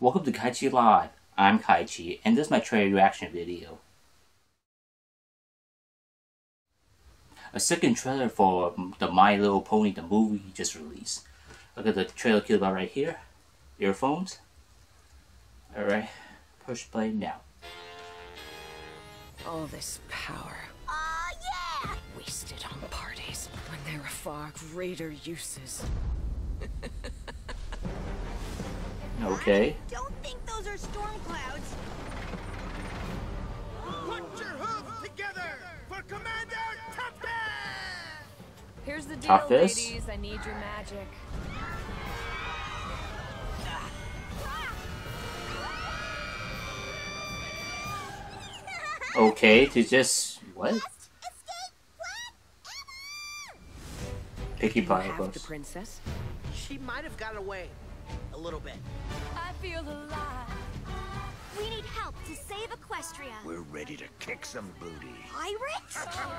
Welcome to Kaichi Live. I'm Kaichi, and this is my trailer reaction video. A second trailer for the My Little Pony, the movie, just released. Look at the trailer killed by right here. Earphones. Alright, push play now. All this power. Yeah! Wasted on parties when there are far greater uses. Okay. I don't think those are storm clouds. Put your hooves together for Commander Toughest! Here's the deal, Toughest? ladies. I need your magic. Okay, to just... what? Picky You pie, have the boss. princess? She might have got away a little bit. I feel alive. We need help to save Equestria. We're ready to kick some booty. Pirates?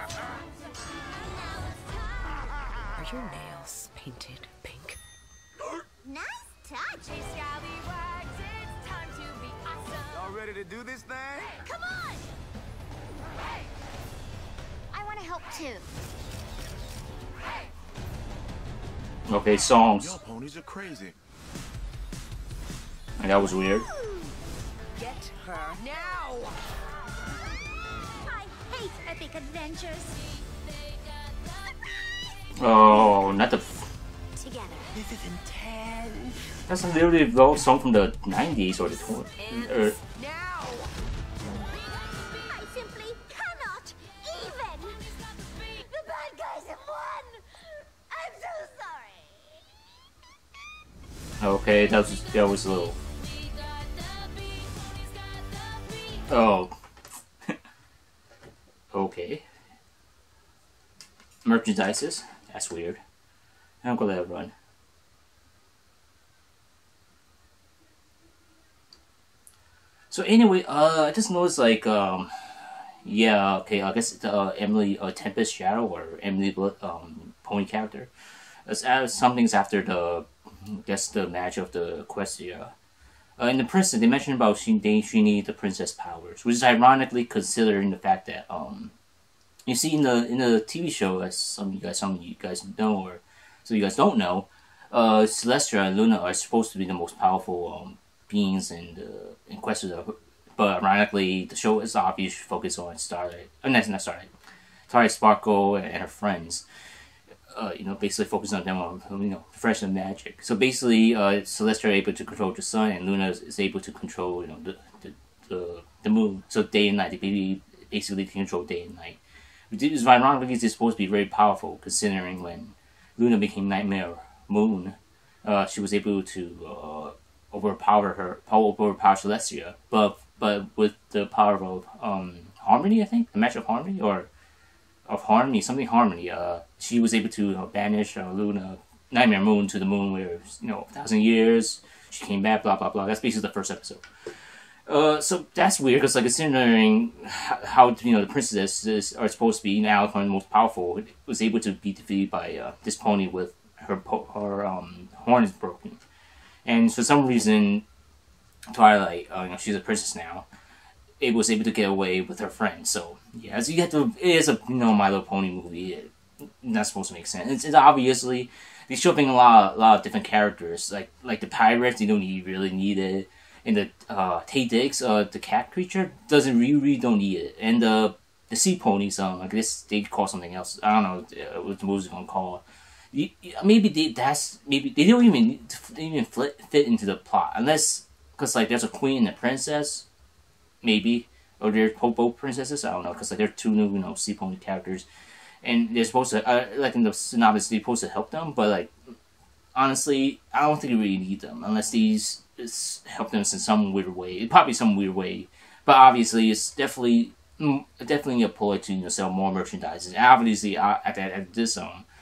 Are your nails painted pink? Nice touch. Hey, scallywags, it's time to be awesome. Y'all ready to do this thing? Come on! I want to help too. Okay, songs. Your ponies are crazy. And that was weird. Get her now! I hate epic adventures. Oh, not the... Together. This is intense. That's literally a old song from the 90s or the 20s. Now! I simply cannot even. The bad guys have won. I'm so sorry. Okay, that was a little... Oh. Okay. Merchandises? That's weird. I'm gonna let it run. So anyway, I just noticed like, yeah, okay, I guess the Emily Tempest Shadow or Emily Pony character. Something's after the, I guess the match of the Equestria. In the princess, they mentioned about she needs the princess powers, which is ironically considering the fact that you see in the TV show, as some of you guys know, or some of you guys don't know, Celestia and Luna are supposed to be the most powerful beings in Equestria, but ironically, the show is obviously focused on Starlight. Not Starlight. Starlight Sparkle and her friends. You know, basically focusing on them on, you know, fresh and magic. So basically, Celestia are able to control the sun, and Luna is able to control, you know, the moon. So day and night, they basically control day and night. Which is ironically, it's supposed to be very powerful, considering when Luna became Nightmare Moon, she was able to overpower Celestia. But with the power of Harmony, I think, the match of Harmony or. Of Harmony, she was able to banish Luna, Nightmare Moon, to the moon where, you know, 1,000 years, she came back, blah, blah, blah. That's basically the first episode. So that's weird, because, like, considering how, you know, the princesses are supposed to be now the most powerful, was able to be defeated by this pony with her horn is broken. And for some reason, Twilight, you know, she's a princess now, it was able to get away with her friend. So yeah, so you get to, it is a, you know, My Little Pony movie. Not supposed to make sense. It's obviously they're showing a lot of different characters, like the pirates. You don't really need it, and the Tay Diggs, the cat creature, really don't need it, and the sea ponies. I guess they call something else. I don't know what the movie's gonna call. Maybe they don't even fit into the plot, unless because like there's a queen and a princess. Maybe, or they're both princesses. I don't know, because like they're two new, you know, sea pony characters, and they're supposed to, like in the synopsis, they're supposed to help them. But like, honestly, I don't think you really need them unless these help them in some weird way. Probably some weird way, but obviously it's definitely a ploy to, you know, sell more merchandise. And obviously, at this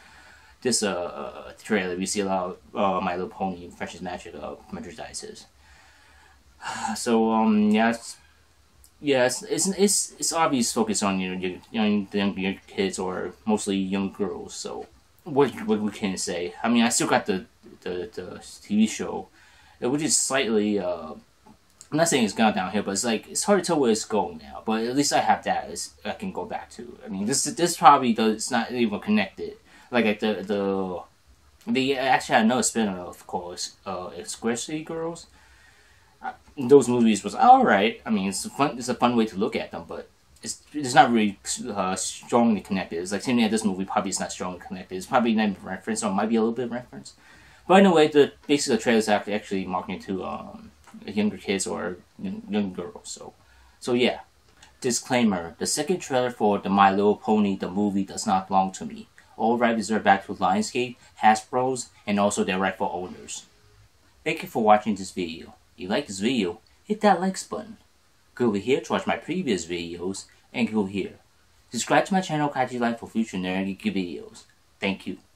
trailer, we see a lot of My Little Pony and French's Magic merchandises. So yeah. Yes, it's obvious focus on, you know, young kids, or mostly young girls. So what we can say? I mean, I still got the TV show, which is slightly I'm not saying it's gone downhill, but it's like it's hard to tell where it's going now. But at least I have that I can go back to. I mean, this probably does. It's not even connected. Like they actually had another spin-off called Squishy Girls. Those movies was alright. I mean, it's a fun way to look at them, but it's not really strongly connected. It's like saying this movie probably is not strongly connected. It's probably not even reference, or it might be a little bit of reference. But anyway, basically the trailer is actually marketing to younger kids or young girls. So yeah. Disclaimer: the second trailer for the My Little Pony the movie does not belong to me. All rights reserved back to Lionsgate, Hasbro's, and also their rightful owners. Thank you for watching this video. If you like this video, hit that likes button. Go over here to watch my previous videos, and go here. Subscribe to my channel Kaiji Life for future nerdy videos. Thank you.